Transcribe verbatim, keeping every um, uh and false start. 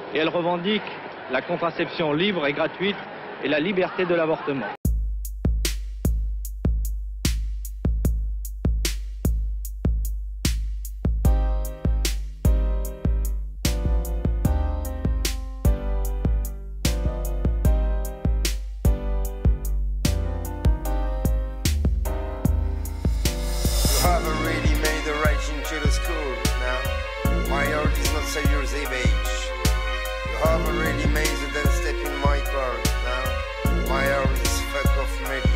et elle revendique la contraception libre et gratuite et la liberté de l'avortement. You haven't really made the right into the school now. My heart is not so years of age. You haven't really made the then step in my car now. My heart is fuck off made